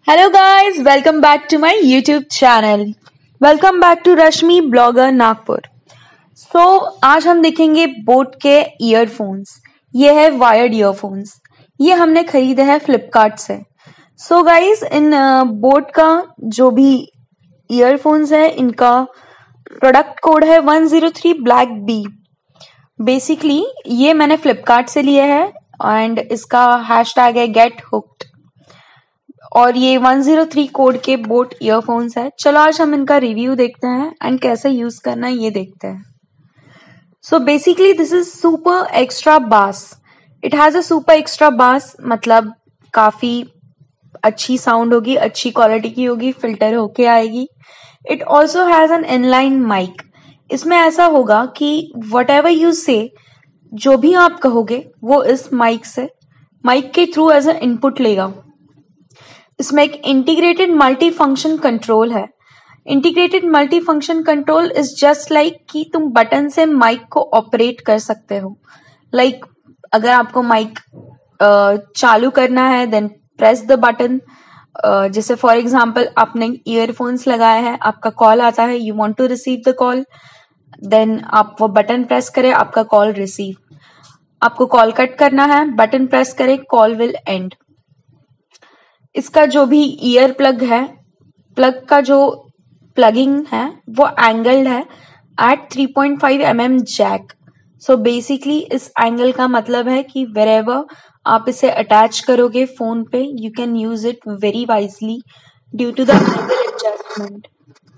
Hello guys, welcome back to my YouTube channel. Welcome back to Rashmi blogger Nagpur. आज हम देखेंगे boat के earphones. ये है वायर्ड ईयरफोन्स. ये हमने खरीदे हैं फ्लिपकार्ट से. गाइस इन बोट का जो भी ईयरफोन्स है इनका प्रोडक्ट कोड है 103 ब्लैक बी. बेसिकली ये मैंने फ्लिपकार्ट से लिए है एंड इसका हैशटैग है गेट हुक्ड और ये 103 कोड के बोट ईयरफोन्स है. चलो आज हम इनका रिव्यू देखते हैं एंड कैसे यूज करना है ये देखते हैं. Basically this is super extra bass. It has a super extra bass, मतलब काफी अच्छी साउंड होगी, अच्छी क्वालिटी की होगी, फिल्टर होके आएगी. It also has an inline mic. इसमें ऐसा होगा कि वट एवर यू से, जो भी आप कहोगे वो इस माइक के थ्रू एज एन इनपुट लेगा. इसमें एक इंटीग्रेटेड मल्टी फंक्शन कंट्रोल है. Integrated multi function control is just like कि तुम बटन से माइक को ऑपरेट कर सकते हो. लाइक अगर आपको माइक चालू करना है देन प्रेस द बटन. जैसे फॉर एग्जांपल आपने ईयरफोन्स लगाया है, आपका कॉल आता है, you want to receive the call, then आप वो बटन प्रेस करें, आपका कॉल रिसीव. आपको कॉल कट करना है, बटन प्रेस करें, कॉल विल एंड. इसका जो भी ईयर प्लग है, प्लग का जो प्लगिंग है वो एंगल्ड है एट 3.5 mm जैक. बेसिकली इस एंगल का मतलब है कि वेरेवर आप इसे अटैच करोगे फोन पे, you can use it very wisely due to the angle adjustment.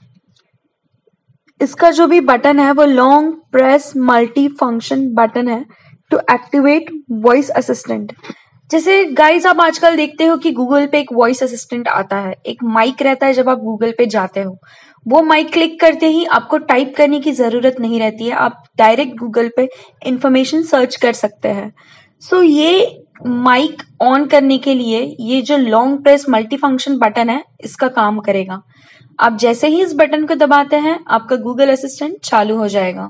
इसका जो भी बटन है वो long press multi function button है टू एक्टिवेट वॉइस असिस्टेंट. जैसे गाइज आप आजकल देखते हो कि गूगल पे एक वॉइस असिस्टेंट आता है, एक माइक रहता है. जब आप गूगल पे जाते हो वो माइक क्लिक करते ही आपको टाइप करने की जरूरत नहीं रहती है, आप डायरेक्ट गूगल पे इंफॉर्मेशन सर्च कर सकते हैं. ये माइक ऑन करने के लिए ये जो long press multi function button है इसका काम करेगा. आप जैसे ही इस बटन को दबाते हैं आपका गूगल असिस्टेंट चालू हो जाएगा.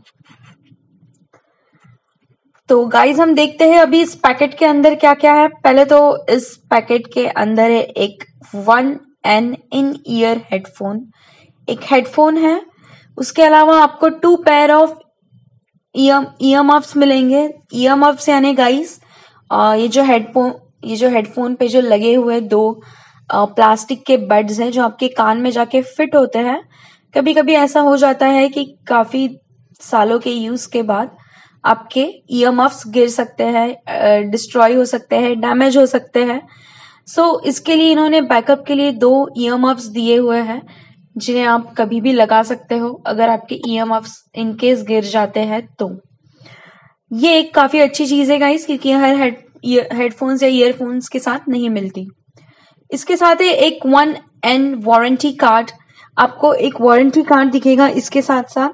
तो गाइज हम देखते हैं अभी इस पैकेट के अंदर क्या क्या है. पहले तो इस पैकेट के अंदर है एक 1N इन ईयर हेडफोन. एक हेडफोन है. उसके अलावा आपको 2 पेयर ऑफ ईयर मफ्स मिलेंगे. ईयर मफ्स यानी गाइज ये जो हेडफोन पे जो लगे हुए 2 प्लास्टिक के बड्स हैं जो आपके कान में जाके फिट होते हैं. कभी कभी ऐसा हो जाता है कि काफी सालों के यूज के बाद आपके ईयर मफ्स गिर सकते हैं, डिस्ट्रॉय हो सकते हैं, डैमेज हो सकते हैं. इसके लिए इन्होंने बैकअप के लिए 2 ईयर मफ्स दिए हुए हैं जिन्हें आप कभी भी लगा सकते हो अगर आपके ईयर मफ्स इनकेस गिर जाते हैं तो. ये एक काफी अच्छी चीज है गाइस, क्योंकि हर हेडफोन्स या ईयरफोन्स के साथ नहीं मिलती. इसके साथ है एक 1N वारंटी कार्ड. आपको एक वारंटी कार्ड दिखेगा इसके साथ साथ,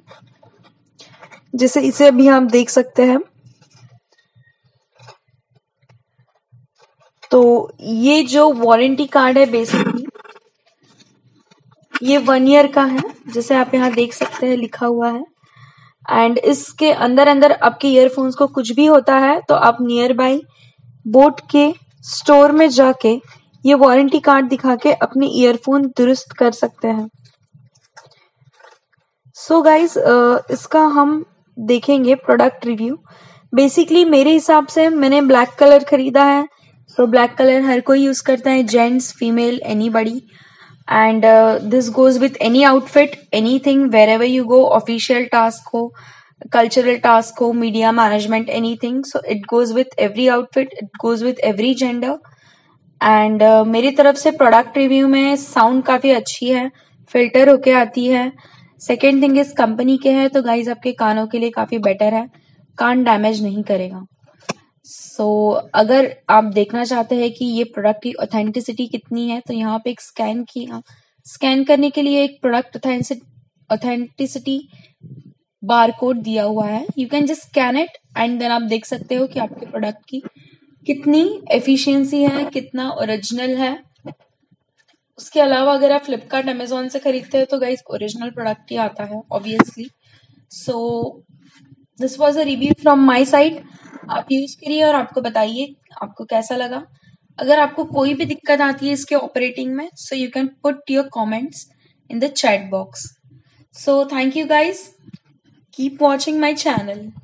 जैसे इसे भी आप देख सकते हैं. तो ये जो वारंटी कार्ड है बेसिकली ये 1 ईयर का है, जैसे आप यहाँ देख सकते हैं लिखा हुआ है. एंड इसके अंदर आपके ईयरफोन्स को कुछ भी होता है तो आप नियर बाय बोट के स्टोर में जाके ये वारंटी कार्ड दिखा के अपने ईयरफोन दुरुस्त कर सकते हैं. गाइस इसका हम देखेंगे प्रोडक्ट रिव्यू. बेसिकली मेरे हिसाब से मैंने ब्लैक कलर खरीदा है. ब्लैक कलर हर कोई यूज करता है, gents, female, anybody. And this goes with any outfit, anything, wherever you go, official task हो, कल्चरल टास्क हो, media management, anything. It goes with every outfit, it goes with every gender. And मेरी तरफ से product review में sound काफी अच्छी है, filter होके आती है. सेकेंड थिंग इस कंपनी के है तो गाइज आपके कानों के लिए काफी बेटर है, कान डैमेज नहीं करेगा. अगर आप देखना चाहते हैं कि ये प्रोडक्ट की ऑथेंटिसिटी कितनी है तो यहाँ पे एक स्कैन करने के लिए एक प्रोडक्ट ऑथेंटिसिटी बारकोड दिया हुआ है. You can just scan it and then आप देख सकते हो कि आपके प्रोडक्ट की कितनी एफिशिएंसी है, कितना ओरिजिनल है. उसके अलावा अगर आप फ्लिपकार्ट, अमेजोन से खरीदते हो तो गाइस ओरिजिनल प्रोडक्ट ही आता है obviously. This was a review from my side. आप यूज करिए और आपको बताइए आपको कैसा लगा. अगर आपको कोई भी दिक्कत आती है इसके ऑपरेटिंग में, so you can put your comments in the chat box. So thank you guys. Keep watching my channel.